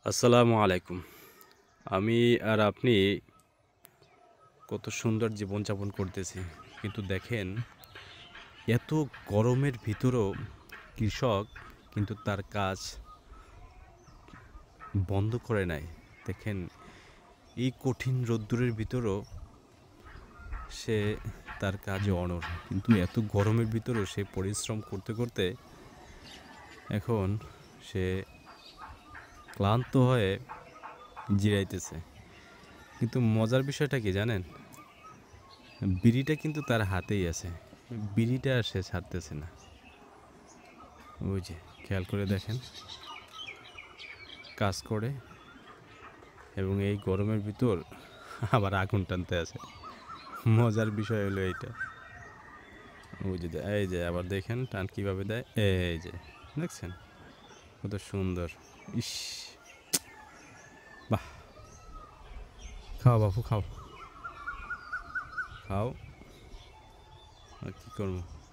আসসালামু আলাইকুম। আমি আর আপনি কত সুন্দর জীবনযাপন করতেছি, কিন্তু দেখেন এত গরমের ভিতরেও কৃষক কিন্তু তার কাজ বন্ধ করে নাই। দেখেন এই কঠিন রোদ্দুরের ভিতরেও সে তার কাজে অনড়, কিন্তু এত গরমের ভিতরেও সে পরিশ্রম করতে করতে এখন সে ক্লান্ত হয়ে জিরাইতেছে। কিন্তু মজার বিষয়টা কি জানেন? বিড়িটা কিন্তু তার হাতেই আছে, বিড়িটা আর সে ছাড়তেছে না। ওই যে খেয়াল করে দেখেন, কাজ করে এবং এই গরমের ভিতর আবার আগুন টানতে আছে। মজার বিষয় হলো এইটা। ওই যে এই যে আবার দেখেন টান কিভাবে দেয়, এই যে দেখছেন কত সুন্দর। ইস, বাহ! খাও বাপু, খাও খাও, আর কি করবো।